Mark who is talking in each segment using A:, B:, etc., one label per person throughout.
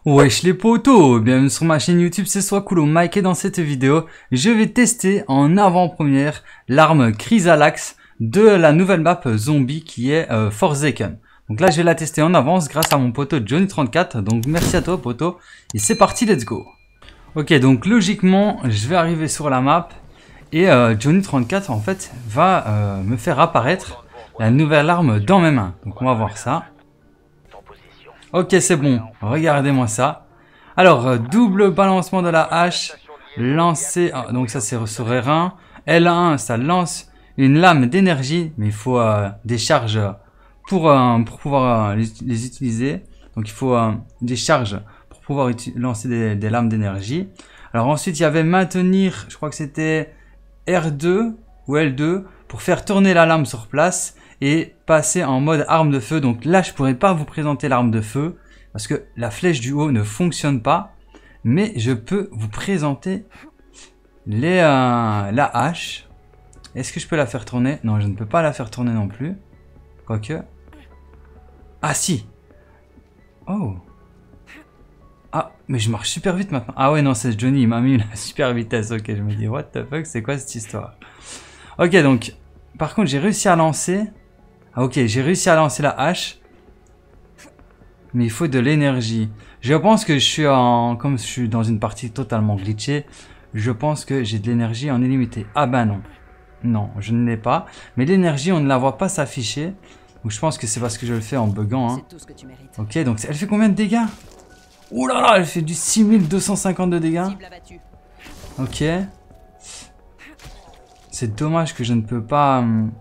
A: Wesh les potos, bienvenue sur ma chaîne YouTube, c'est Swakulo Mike et dans cette vidéo, je vais tester en avant-première l'arme Chrysalax de la nouvelle map zombie qui est Forsaken. Donc là je vais la tester en avance grâce à mon poteau Johnny34, donc merci à toi poteau, et c'est parti, let's go. Ok, donc logiquement je vais arriver sur la map et Johnny34 en fait va me faire apparaître la nouvelle arme dans mes mains, donc on va voir ça. Ok, c'est bon, regardez-moi ça. Alors, double balancement de la hache, lancer, donc ça c'est sur R1. L1, ça lance une lame d'énergie, mais il faut des charges pour pouvoir les utiliser. Donc il faut des charges pour pouvoir lancer des lames d'énergie. Alors ensuite, il y avait maintenir, je crois que c'était R2 ou L2 pour faire tourner la lame sur place et passer en mode arme de feu. Donc là je pourrais pas vous présenter l'arme de feu parce que la flèche du haut ne fonctionne pas, mais je peux vous présenter la hache. Est-ce que je peux la faire tourner? Non, je ne peux pas la faire tourner non plus, quoique. Ah si. Oh. Ah, mais je marche super vite maintenant. Ah ouais, non, c'est Johnny, il m'a mis la super vitesse. Ok, je me dis what the fuck, c'est quoi cette histoire? Ok, donc par contre j'ai réussi à lancer. Ah ok, j'ai réussi à lancer la hache. Mais il faut de l'énergie. Je pense que je suis comme je suis dans une partie totalement glitchée, je pense que j'ai de l'énergie en illimité. Ah ben non. Non, je ne l'ai pas. Mais l'énergie, on ne la voit pas s'afficher. Donc je pense que c'est parce que je le fais en buguant. Hein. Ok, donc elle fait combien de dégâts? Ouh là là, elle fait du 6250 de dégâts. Ok. C'est dommage que je ne peux pas...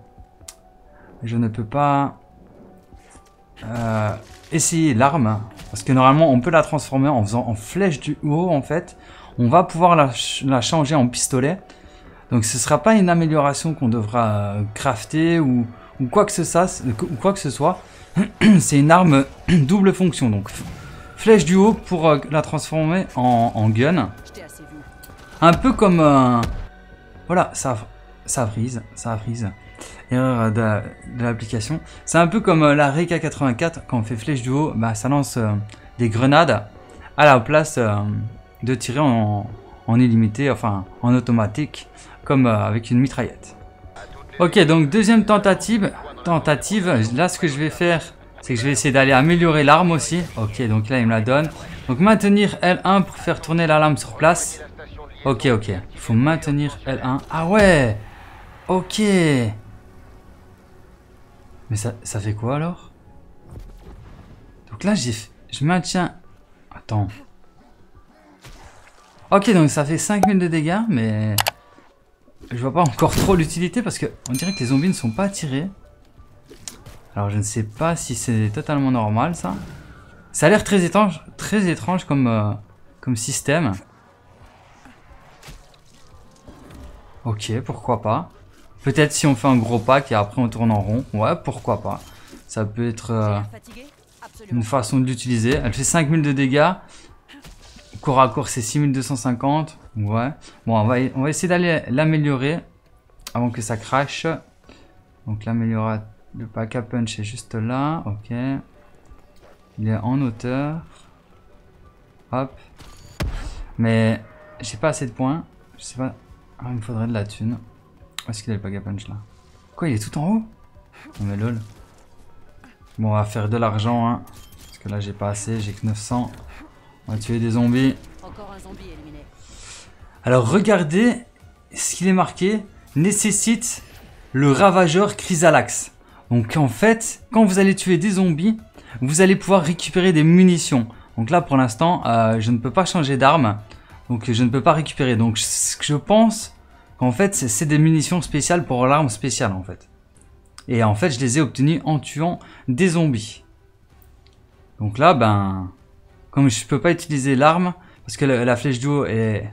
A: essayer l'arme, parce que normalement on peut la transformer en faisant en flèche du haut. En fait on va pouvoir la changer en pistolet, donc ce sera pas une amélioration qu'on devra crafter ou quoi que ce soit, c'est une arme double fonction, donc flèche du haut pour la transformer en gun, un peu comme voilà, ça frise. Erreur de l'application. C'est un peu comme la Reka 84, quand on fait flèche du haut, bah, ça lance des grenades à la place de tirer en illimité, enfin en automatique, comme avec une mitraillette. Ok, donc deuxième tentative. Là, ce que je vais faire, c'est que je vais essayer d'aller améliorer l'arme aussi. Ok, donc là, il me la donne. Donc maintenir L1 pour faire tourner la lame sur place. Ok, il faut maintenir L1. Ah ouais. Ok. Mais ça fait quoi alors? Donc là je maintiens... Attends. Ok, donc ça fait 5000 de dégâts, mais... Je vois pas encore trop l'utilité parce que on dirait que les zombies ne sont pas attirés. Alors je ne sais pas si c'est totalement normal ça. Ça a l'air très étrange comme système. Ok, pourquoi pas. Peut-être si on fait un gros pack et après on tourne en rond. Ouais, pourquoi pas. Ça peut être une façon de l'utiliser. Elle fait 5000 de dégâts. Corps à corps, c'est 6250. Ouais. Bon, on va essayer d'aller l'améliorer avant que ça crache. Donc l'améliorateur, le pack à punch est juste là. Ok. Il est en hauteur. Hop. Mais j'ai pas assez de points. Je sais pas. Ah, il me faudrait de la thune. Où est-ce qu'il a le pack à punch là? Quoi, il est tout en haut? Non mais lol. Bon, on va faire de l'argent, hein. Parce que là, j'ai pas assez, j'ai que 900. On va tuer des zombies.
B: Encore un zombie éliminé.
A: Alors, regardez ce qu'il est marqué. Nécessite le ravageur Chrysalax. Donc, en fait, quand vous allez tuer des zombies, vous allez pouvoir récupérer des munitions. Donc là, pour l'instant, je ne peux pas changer d'arme. Donc, je ne peux pas récupérer. Donc, je pense... En fait, c'est des munitions spéciales pour l'arme spéciale, en fait. Et en fait, je les ai obtenues en tuant des zombies. Donc là, ben... Comme je peux pas utiliser l'arme, parce que la flèche du haut est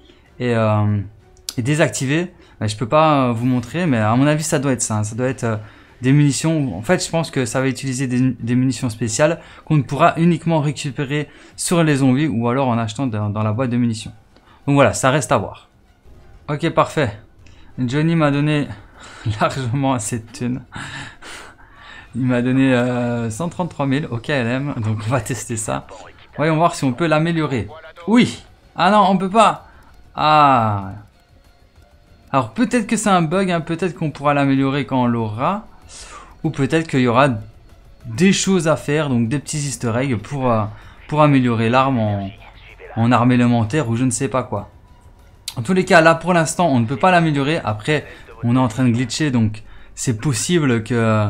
A: désactivée, ben, je peux pas vous montrer, mais à mon avis, ça doit être ça. Ça doit être des munitions... En fait, je pense que ça va utiliser des munitions spéciales qu'on ne pourra uniquement récupérer sur les zombies ou alors en achetant dans la boîte de munitions. Donc voilà, ça reste à voir. Ok, parfait. Johnny m'a donné largement assez de thunes. Il m'a donné 133 000 au KLM, donc on va tester ça. Voyons voir si on peut l'améliorer. Oui. Ah non, on peut pas. Ah. Alors peut-être que c'est un bug, hein. Peut-être qu'on pourra l'améliorer quand on l'aura. Ou peut-être qu'il y aura des choses à faire, donc des petits easter eggs pour améliorer l'arme en arme élémentaire ou je ne sais pas quoi. En tous les cas, là pour l'instant, on ne peut pas l'améliorer. Après, on est en train de glitcher, donc c'est possible que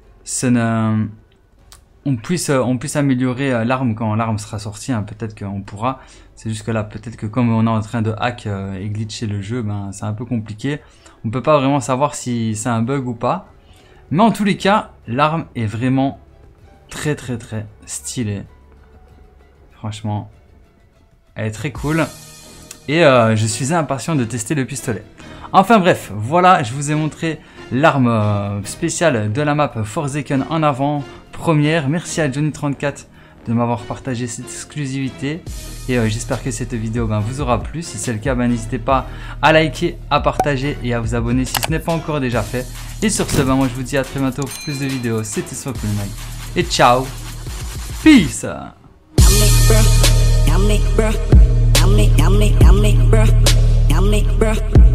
A: on puisse améliorer l'arme quand l'arme sera sortie. Hein. Peut-être qu'on pourra. C'est juste que là, peut-être que comme on est en train de hack et glitcher le jeu, ben, c'est un peu compliqué. On peut pas vraiment savoir si c'est un bug ou pas. Mais en tous les cas, l'arme est vraiment très stylée. Franchement, elle est très cool. Et je suis impatient de tester le pistolet. Enfin bref, voilà, je vous ai montré l'arme spéciale de la map Forsaken en avant-première. Merci à Johnny34 de m'avoir partagé cette exclusivité. Et j'espère que cette vidéo vous aura plu. Si c'est le cas, n'hésitez pas à liker, à partager et à vous abonner si ce n'est pas encore déjà fait. Et sur ce, moi je vous dis à très bientôt pour plus de vidéos. C'était SoiCoolMike. Et ciao. Peace. Yummy, bruh.